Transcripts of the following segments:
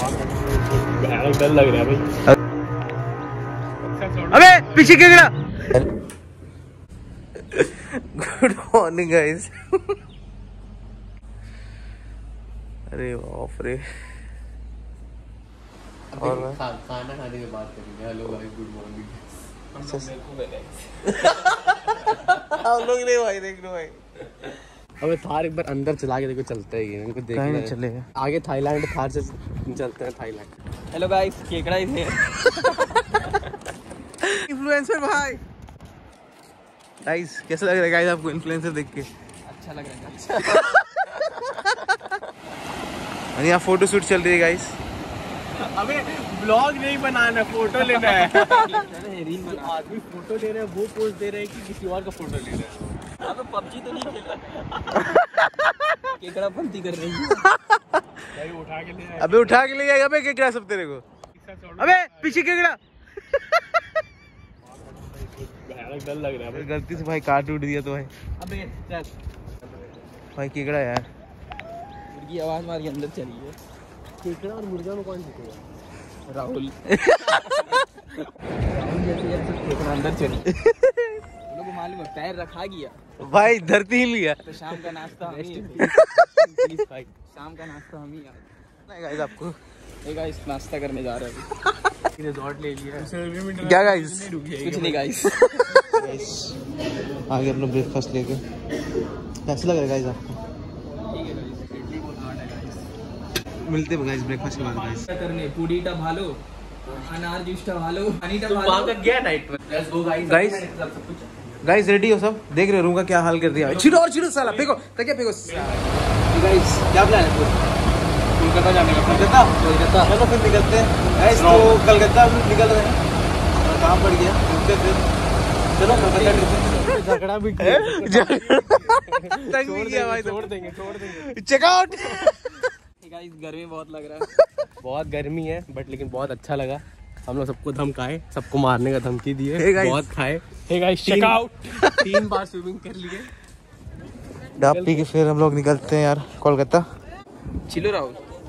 डर लग रहा है भाई। अबे पीछे क्या गिरा। Good morning guys. अरे बाप रे। और खाना खाने के बाद करेंगे। Hello guys, good morning. हम लोग नहीं भाई, देख लो भाई। अबे थार एक बार अंदर चला के देखो, चलता है इनको देखना है। चलेगा आगे थाईलैंड, थार से चलते हैं थाईलैंड। हेलो गाइस, केकड़ा इधर। इन्फ्लुएंसर भाई। गाइस कैसा लग रहा है गाइस आपको इन्फ्लुएंसर देख के? अच्छा लग रहा है। और यहाँ फोटो शूट चल रही है गाइस। अबे ब्लॉग नहीं बनाना, फोटो लेना है। आदमी फोटो ले रहा है, वो पोज दे रहे हैं कि किसी और का फोटो ले रहा है। अबे पबजी तो नहीं खेल रहा। केकड़ा पंती कर रही है। उठा के ले आए। अबे उठा के ले आएगा। अबे क्या गिरा सब तेरे को? अबे पीछे क्या गिरा? डर लग रहा है। गलती से भाई काट उठ दिया तो भाई। अबे चल भाई केकड़ा यार। मुर्गी आवाज मारी अंदर चली है। केकड़ा और मुर्गा में कौन जीतेगा? राहुल। राहुल जैसे केकड़ा अंदर चली। लोगों को मालूम है, पैर रखा गया भाई, धरती ही लिया। तो शाम का नाश्ता हम ही। प्लीज भाई, शाम का नाश्ता हम ही नहीं गाइस आपको गाइस नाश्ता करने जा रहे हैं। रिजॉर्ट ले लिया। क्या गाइस? कुछ नहीं गाइस। आगे अपना ब्रेकफास्ट लेके। कैसा लग रहा है गाइस आपको? मिलते हैं गाइस ब्रेकफास्ट के बाद गाइस। करने पूड़ीटा भालो, अनार जूसटा भालो, अनीटा भालो। वहां तक गया नाइट में। Let's go guys. Guys ready हो सब? देख रहे हो रूम का क्या हाल कर दिया। छिड़ो और छिड़ो साला, फेंको तकिया फेंको। गाइस क्या प्लान है? कोलकाता जाने का। कोलकाता चलो फिर निकलते हैं गाइस। तो कलकत्ता हम निकल रहे हैं। काम पड़ गया, रुकते फिर। चलो कलकत्ता झगड़ा भी किया। तंग भी किया भाई। छोड़ देंगे। चेकआउट। गाइस गर्मी बहुत लग रहा है। बहुत गर्मी है बट लेकिन बहुत अच्छा लगा। हम लोग सबको धमकाए, सबको मारने का धमकी दिए, Hey guys. बहुत खाए। Hey guys check out. 3 बार स्विमिंग कर लिए। डाब पी के फिर हम लोग निकलते हैं यार कोलकाता। चिलो राहुल।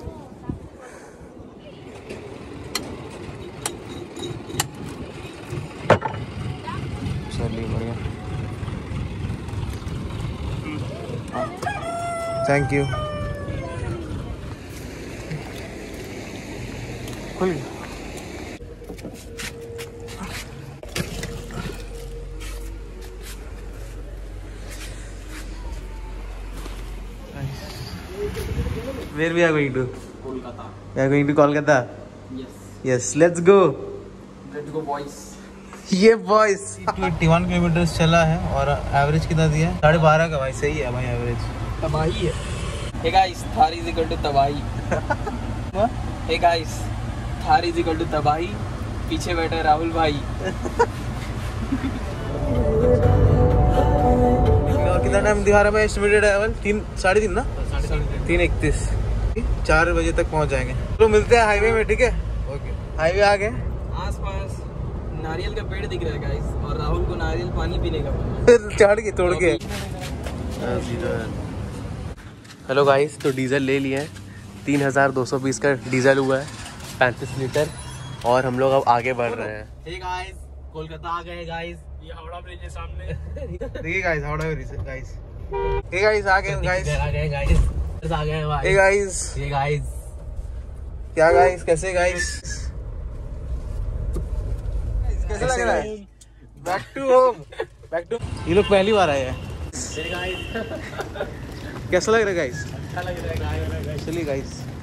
चलिए बढ़िया, थैंक यू। खुल गया। Where we are going to? Kolkata. We are going to Kolkata. Yes Yes, let's go. Let's go boys. ये बॉयज 21 किलोमीटर चला है और एवरेज कितना दिया है? 12.5 का भाई। सही है भाई एवरेज। तबाही है। Hey guys, Thar is equal to तबाही। Hey guys, Thar is equal to तबाही। पीछे बैठे राहुल भाई। कितना टाइम दिखा रहा है एस्टिमेटेड है? 3 साढ़े 3 ना? 3:31। 4 बजे तक पहुंच जाएंगे। तो मिलते हैं हाईवे में, ठीक है? ओके, हाईवे आ गए। आसपास नारियल का पेड़ दिख रहा है गाइस, और राहुल को नारियल पानी पीने का चढ़ के तोड़ के। हेलो गाइस, तो डीजल ले लिए हैं। 3220 का डीजल हुआ है, 35 लीटर। और हम लोग अब आगे बढ़ रहे हैं। हे गाइस, कोलकाता आ गए गाइस। ये हावड़ा ब्रिज है सामने। देखिए गाइस, हावड़ा ब्रिज है गाइस। हे गाइस आ गए गाइस। आ गए गाइस। आ गए भाई। Hey guys. Hey guys. क्या गाइस, कैसे गाइस? कैसा लग रहा है? Back to home. Back to. ये लोग पहली बार आए हैं। Hey guys. कैसा लग रहा है गाइस? अच्छा लग रहा है गाइस। चलिए गाइस।